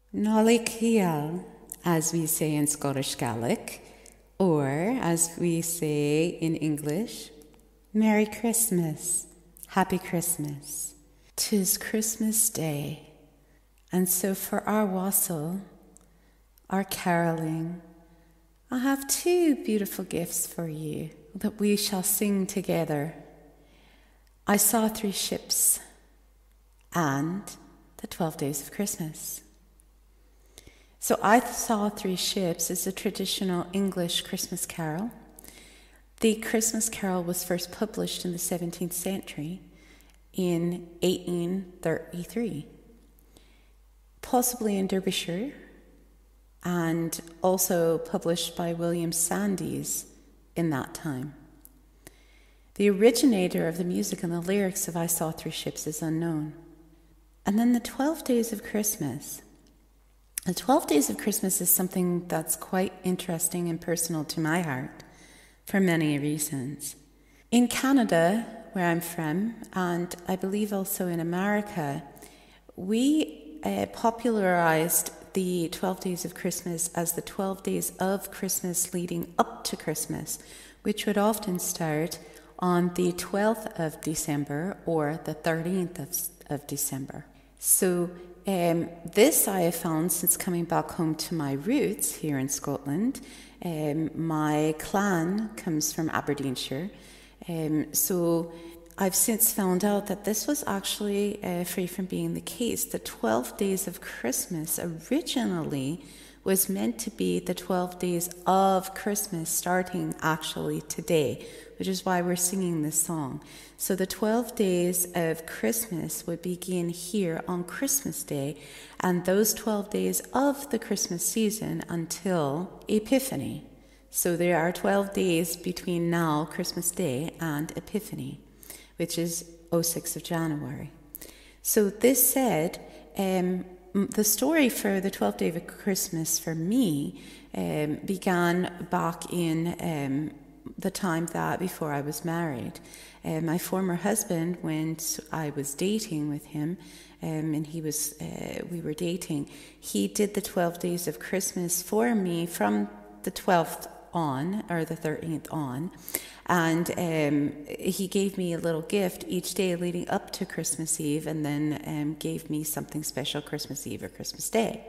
Nollaig, as we say in Scottish Gaelic, or as we say in English, Merry Christmas, Happy Christmas. 'Tis Christmas Day, and so for our wassail, our caroling, I have two beautiful gifts for you that we shall sing together. I saw 3 ships and the 12 Days of Christmas. So I Saw 3 Ships is a traditional English Christmas carol. The Christmas carol was first published in the 17th century in 1833, possibly in Derbyshire, and also published by William Sandys in that time. The originator of the music and the lyrics of I Saw 3 Ships is unknown. And then the 12 Days of Christmas. The 12 Days of Christmas is something that's quite interesting and personal to my heart for many reasons. In Canada, where I'm from, and I believe also in America, we popularized the 12 Days of Christmas as the 12 days of Christmas leading up to Christmas, which would often start on the 12th of December or the 13th of December. So this I have found since coming back home to my roots here in Scotland. My clan comes from Aberdeenshire, so I've since found out that this was actually free from being the case. The 12 Days of Christmas originally was meant to be the 12 days of Christmas, starting actually today, which is why we're singing this song. So the 12 days of Christmas would begin here on Christmas Day, and those 12 days of the Christmas season until Epiphany. So there are 12 days between now, Christmas Day, and Epiphany, which is 6th of January. So this said, the story for the 12th day of Christmas for me began back in the time that before I was married. My former husband, when I was dating with him, and we were dating, he did the 12 days of Christmas for me from the 12th on, or the 13th on, and he gave me a little gift each day leading up to Christmas Eve, and then gave me something special Christmas Eve or Christmas Day.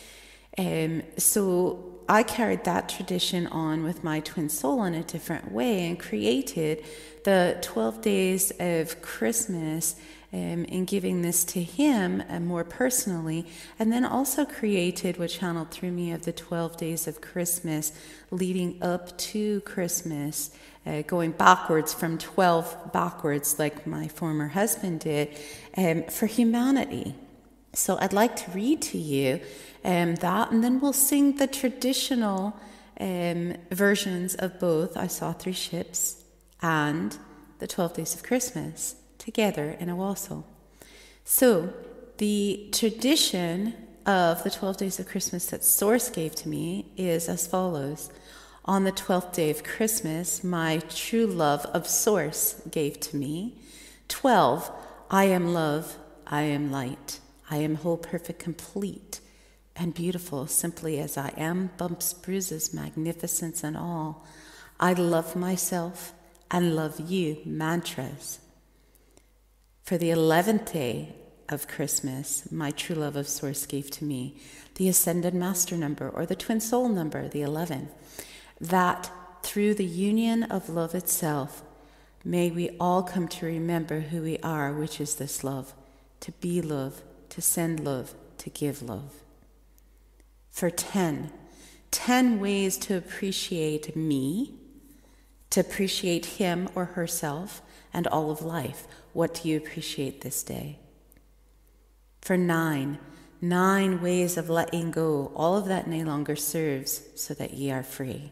So I carried that tradition on with my twin soul in a different way and created the 12 days of Christmas in giving this to him more personally, and then also created what channeled through me of the 12 days of Christmas leading up to Christmas, going backwards from 12 backwards like my former husband did, for humanity. So I'd like to read to you that, and then we'll sing the traditional versions of both I Saw 3 Ships and the 12 Days of Christmas together in a wassail. So the tradition of the 12 Days of Christmas that Source gave to me is as follows. On the 12th day of Christmas, my true love of Source gave to me 12, I am love, I am light. I am whole, perfect, complete, and beautiful, simply as I am, bumps, bruises, magnificence, and all. I love myself and love you, mantras. For the 11th day of Christmas, my true love of Source gave to me the ascended master number, or the twin soul number, the 11, that through the union of love itself, may we all come to remember who we are, which is this love, to be love, to send love, to give love. For 10 ways to appreciate me, to appreciate him or herself, and all of life. What do you appreciate this day? For 9 ways of letting go, all of that no longer serves, so that ye are free.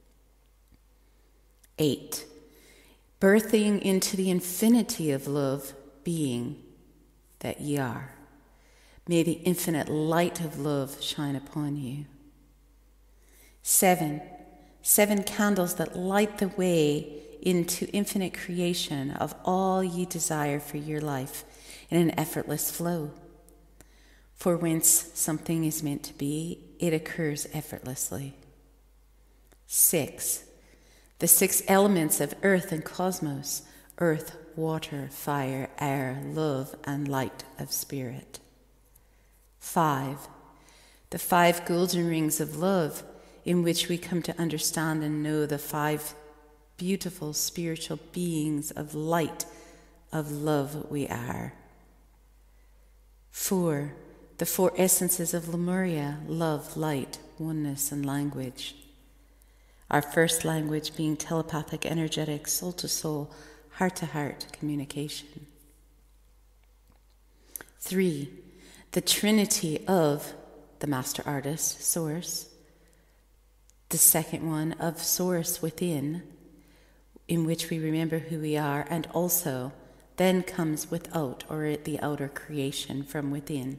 8, birthing into the infinity of love, being that ye are. May the infinite light of love shine upon you. 7 candles that light the way into infinite creation of all ye desire for your life in an effortless flow. For whence something is meant to be, it occurs effortlessly. 6. The 6 elements of earth and cosmos: earth, water, fire, air, love, and light of spirit. 5. The 5 golden rings of love, in which we come to understand and know the 5 beautiful spiritual beings of light, of love we are. 4. The 4 essences of Lemuria: love, light, oneness, and language. Our first language being telepathic, energetic, soul to soul, heart to heart communication. 3. The Trinity of the Master Artist, Source. The second one of Source within, in which we remember who we are, and also then comes without, or the outer creation from within.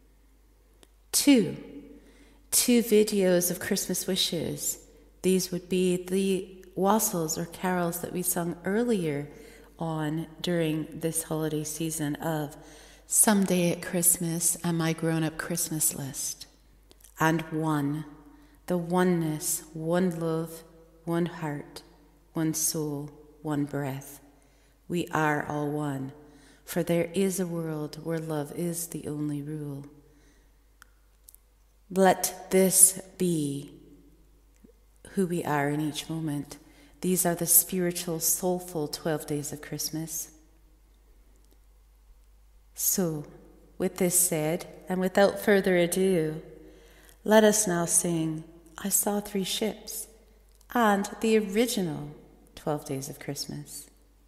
2 videos of Christmas wishes. These would be the wassels or carols that we sung earlier on during this holiday season of Someday at Christmas and My Grown-Up Christmas List. And one, the oneness, one love, one heart, one soul, one breath. We are all one, for there is a world where love is the only rule. Let this be who we are in each moment. These are the spiritual, soulful 12 days of Christmas. So, with this said, and without further ado, let us now sing I Saw 3 Ships and the original 12 days of Christmas.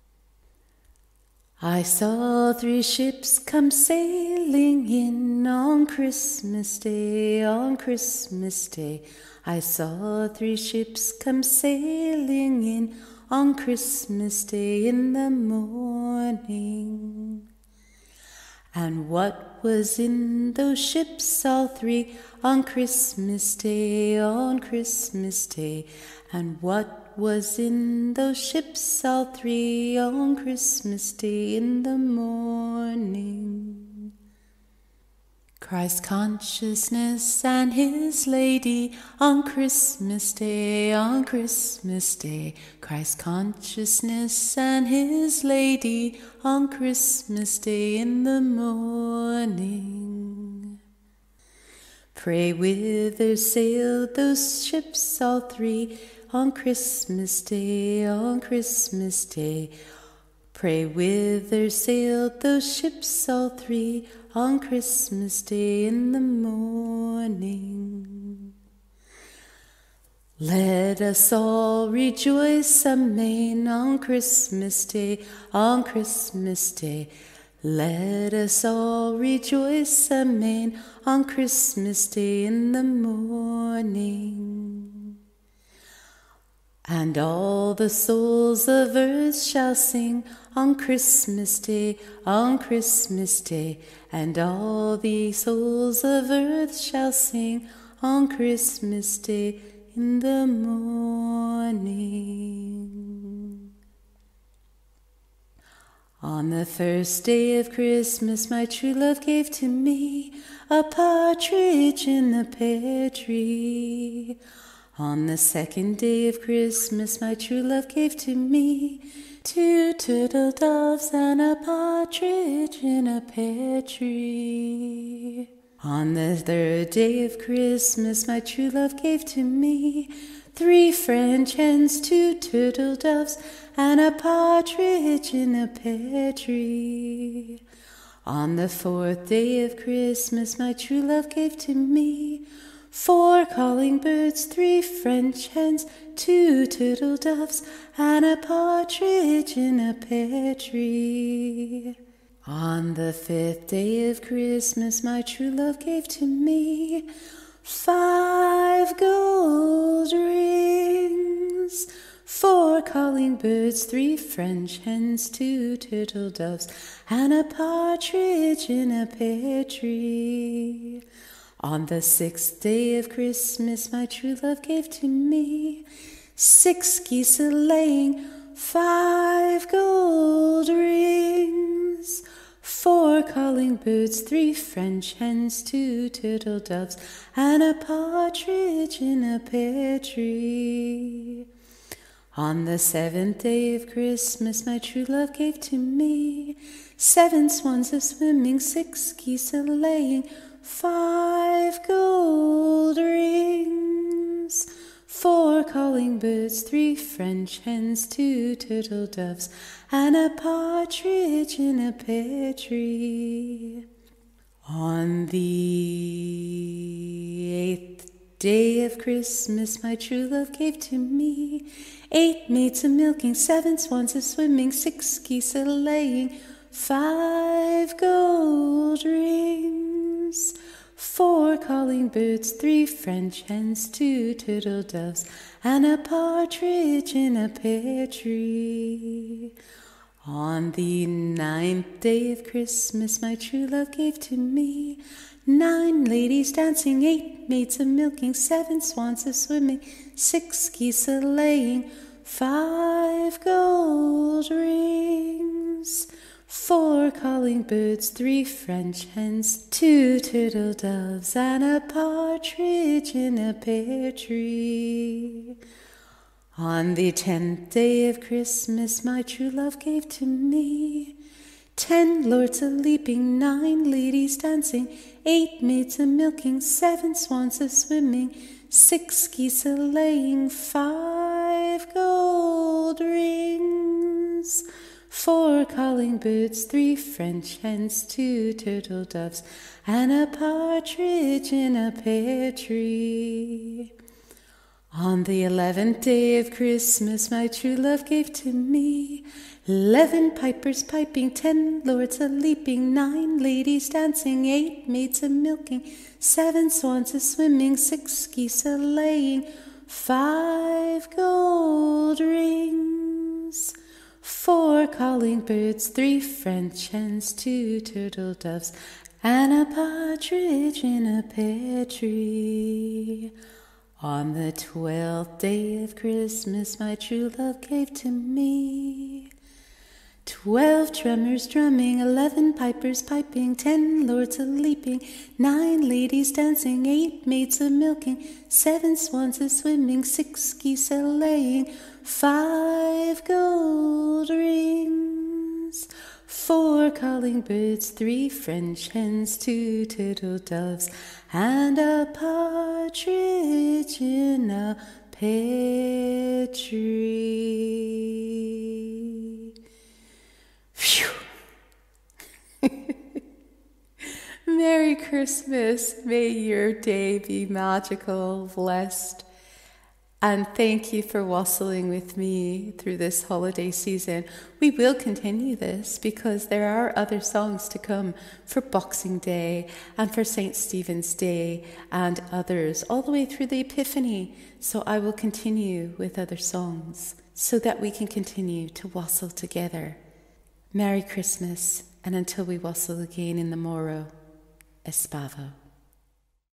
I saw 3 ships come sailing in on Christmas Day, on Christmas Day. I saw 3 ships come sailing in on Christmas Day in the morning. And what was in those ships, all 3, on Christmas Day, on Christmas Day? And what was in those ships, all 3, on Christmas Day in the morning? Christ consciousness and his lady on Christmas Day, on Christmas Day. Christ consciousness and his lady on Christmas Day in the morning. Pray whither sailed those ships, all 3, on Christmas Day, on Christmas Day. Pray whither sailed those ships, all 3, on Christmas Day in the morning. Let us all rejoice amain on Christmas Day, on Christmas Day. Let us all rejoice amain on Christmas Day in the morning. And all the souls of earth shall sing on Christmas Day, on Christmas Day. And all the souls of earth shall sing on Christmas Day in the morning. On the first day of Christmas, my true love gave to me a partridge in the pear tree. On the second day of Christmas, my true love gave to me 2 turtle doves and a partridge in a pear tree. On the third day of Christmas, my true love gave to me 3 French hens, 2 turtle doves, and a partridge in a pear tree. On the fourth day of Christmas, my true love gave to me 4 calling birds, 3 French hens, 2 turtle doves, and a partridge in a pear tree. On the 5th day of Christmas, my true love gave to me 5 gold rings, 4 calling birds, 3 French hens, 2 turtle doves, and a partridge in a pear tree. On the 6th day of Christmas, my true love gave to me 6 geese a-laying, 5 gold rings, 4 calling birds, 3 French hens, 2 turtle doves, and a partridge in a pear tree. On the 7th day of Christmas, my true love gave to me 7 swans a swimming, 6 geese a laying, 5 gold rings. 4 calling birds, 3 French hens, 2 turtle doves, and a partridge in a pear tree. On the 8th day of Christmas, my true love gave to me 8 maids a milking, 7 swans a swimming, 6 geese a laying, 5 gold rings. 4 calling birds, 3 French hens, 2 turtle doves, and a partridge in a pear tree. On the 9th day of Christmas, my true love gave to me 9 ladies dancing, 8 maids a milking, 7 swans a swimming, 6 geese a laying, 5 gold rings. 4 calling birds, 3 French hens, 2 turtle doves, and a partridge in a pear tree. On the 10th day of Christmas, my true love gave to me 10 lords a leaping, 9 ladies dancing, 8 maids a milking, 7 swans a swimming, 6 geese a laying, 5 gold rings. 4 calling birds, 3 French hens, 2 turtle doves, and a partridge in a pear tree. On the 11th day of Christmas, my true love gave to me 11 pipers piping, 10 lords a leaping, 9 ladies dancing, 8 maids a milking, 7 swans a swimming, 6 geese a laying, 5 gold rings. 4 calling birds, 3 French hens, 2 turtle doves, and a partridge in a pear tree. On the 12th day of Christmas, my true love gave to me 12 drummers drumming, 11 pipers piping, 10 lords a leaping, 9 ladies dancing, 8 maids a milking, 7 swans a swimming, 6 geese a laying, 5 gold rings. 4 calling birds, 3 French hens, 2 turtle doves, and a partridge in a pear tree. Phew! Merry Christmas. May your day be magical, blessed. And thank you for wassailing with me through this holiday season. We will continue this because there are other songs to come for Boxing Day and for St. Stephen's Day and others all the way through the Epiphany. So I will continue with other songs so that we can continue to wassail together. Merry Christmas, and until we wassail again in the morrow, Espavo.